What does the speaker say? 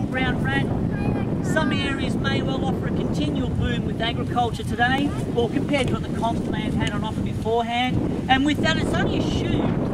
brown rat. Some areas may well offer a continual boom with agriculture today, or compared to what the comps may have had on offer beforehand. And with that, it's only assumed